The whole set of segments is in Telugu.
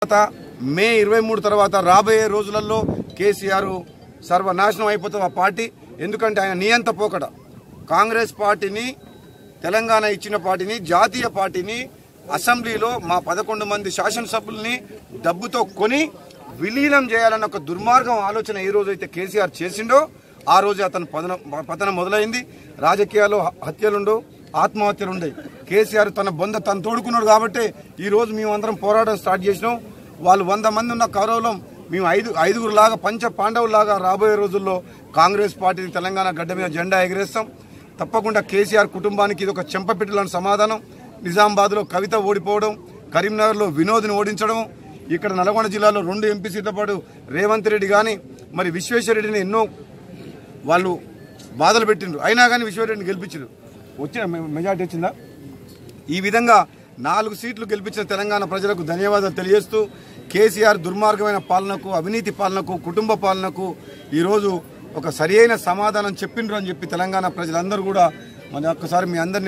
మే 23 తర్వాత రాబోయే రోజులలో కేసీఆర్ సర్వనాశనం అయిపోతుంది ఆ పార్టీ. ఎందుకంటే ఆయన నియంత పోకడ కాంగ్రెస్ పార్టీని, తెలంగాణ ఇచ్చిన పార్టీని, జాతీయ పార్టీని అసెంబ్లీలో మా 11 మంది శాసనసభ్యుల్ని డబ్బుతో కొని విలీనం చేయాలన్న ఒక దుర్మార్గం ఆలోచన ఏ రోజైతే కేసీఆర్ చేసిండో ఆ రోజు అతను పతనం మొదలైంది. రాజకీయాల్లో హత్యలుండవు, ఆత్మహత్యలుండే. కేసీఆర్ తన బొంద తను తోడుకున్నాడు కాబట్టి ఈ రోజు మేమందరం పోరాటం స్టార్ట్ చేసినాం. వాళ్ళు 100 మంది ఉన్న కౌరవులం మేము ఐదుగురులాగా పంచ పాండవులాగా రాబోయే రోజుల్లో కాంగ్రెస్ పార్టీని తెలంగాణ గడ్డ మీద జెండా ఎగిరేస్తాం. తప్పకుండా కేసీఆర్ కుటుంబానికి ఇది ఒక చెంపపెట్టులాంటి సమాధానం. నిజామాబాద్లో కవిత ఓడిపోవడం, కరీంనగర్లో వినోద్ని ఓడించడం, ఇక్కడ నల్గొండ జిల్లాలో 2 ఎంపీ సీట్ల పాటు రేవంత్ రెడ్డి కానీ మరి విశ్వేశ్వరరెడ్డిని ఎన్నో వాళ్ళు బాధలు పెట్టిండ్రు. అయినా కానీ విశ్వేశ్వరరెడ్డిని గెలిపించారు. వచ్చిన మెజార్టీ వచ్చిందా? ఈ విధంగా 4 సీట్లు గెలిపించిన తెలంగాణ ప్రజలకు ధన్యవాదాలు తెలియజేస్తూ కేసీఆర్ దుర్మార్గమైన పాలనకు, అవినీతి పాలనకు, కుటుంబ పాలనకు ఈరోజు ఒక సరియైన సమాధానం చెప్పిండ్రు అని చెప్పి తెలంగాణ ప్రజలందరూ కూడా మరి ఒక్కసారి మీ అందరినీ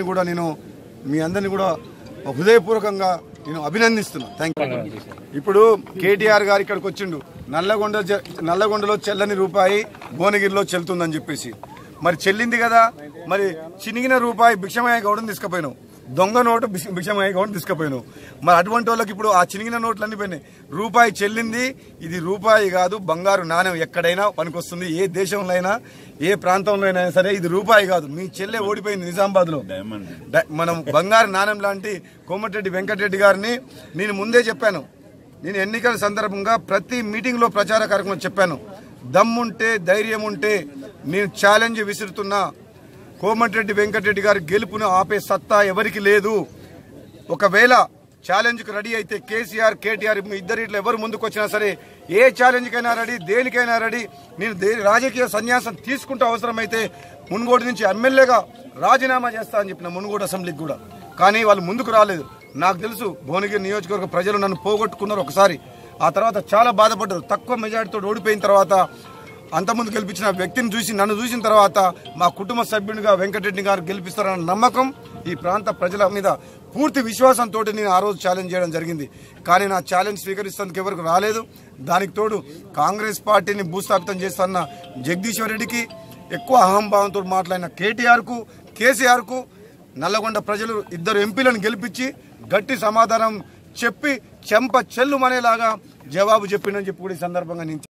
కూడా హృదయపూర్వకంగా నేను అభినందిస్తున్నాను. Thank you. ఇప్పుడు కేటీఆర్ గారు ఇక్కడికి వచ్చిండు. నల్లగొండలో చెల్లని రూపాయి భువనగిరిలో చెల్లుతుందని చెప్పేసి మరి చెల్లింది కదా. మరి చినిగిన రూపాయి భిక్షమయ్య గౌడని తీసుకుపోయినావు, దొంగ నోటు భిక్షమయ్య గౌడని తీసుకుపోయినావు. మరి అటువంటి వాళ్ళకి ఇప్పుడు ఆ చినిగిన నోట్లన్నీ పోయినాయి. రూపాయి చెల్లింది. ఇది రూపాయి కాదు, బంగారు నాణ్యం. ఎక్కడైనా పనికొస్తుంది. ఏ దేశంలో అయినా, ఏ ప్రాంతంలో అయినా సరే ఇది రూపాయి కాదు. మీ చెల్లె ఓడిపోయింది నిజామాబాద్ లో. మనం బంగారు నాణ్యం లాంటి కోమటిరెడ్డి వెంకటరెడ్డి గారిని నేను ముందే చెప్పాను. నేను ఎన్నికల సందర్భంగా ప్రతి మీటింగ్ లో ప్రచార కార్యక్రమం చెప్పాను. దమ్ముంటే, ధైర్యం ఉంటే నేను ఛాలెంజ్ విసురుతున్నా. కోమటిరెడ్డి వెంకటరెడ్డి గారి గెలుపును ఆపే సత్తా ఎవరికి లేదు. ఒకవేళ ఛాలెంజ్కి రెడీ అయితే కేసీఆర్, కేటీఆర్ ఇద్దరిట్లో ఎవరు ముందుకు వచ్చినా సరే ఏ ఛాలెంజ్కైనా రెడీ, దేనికైనా రెడీ. నేను రాజకీయ సన్యాసం తీసుకుంటూ అవసరమైతే మునుగోడు నుంచి ఎమ్మెల్యేగా రాజీనామా చేస్తా అని చెప్పిన మునుగోడు అసెంబ్లీకి కూడా. కానీ వాళ్ళు ముందుకు రాలేదు. నాకు తెలుసు భువనగిరి నియోజకవర్గ ప్రజలు నన్ను పోగొట్టుకున్నారు ఒకసారి. ఆ తర్వాత చాలా బాధపడ్డారు. తక్కువ మెజార్టీతో ఓడిపోయిన తర్వాత అంతకుముందు గెలిపించిన వ్యక్తిని చూసి నన్ను చూసిన తర్వాత మా కుటుంబ సభ్యునిగా వెంకటరెడ్డి గారు గెలిపిస్తారన్న నమ్మకం ఈ ప్రాంత ప్రజల మీద పూర్తి విశ్వాసంతో నేను ఆ రోజు ఛాలెంజ్ చేయడం జరిగింది. కానీ నా ఛాలెంజ్ స్వీకరిస్తేందుకు ఎవరికి రాలేదు. దానికి తోడు కాంగ్రెస్ పార్టీని భూస్థాపితం చేస్తున్న జగదీశ్వర్ రెడ్డికి, ఎక్కువ అహంభావంతో మాట్లాడిన కేటీఆర్కు, కేసీఆర్కు నల్లగొండ ప్రజలు 2 ఎంపీలను గెలిపించి గట్టి సమాధానం చెప్పి చెంప చెల్లుమనేలాగా జవాబు చెప్పిండని చెప్పి కూడా ఈ సందర్భంగా నేను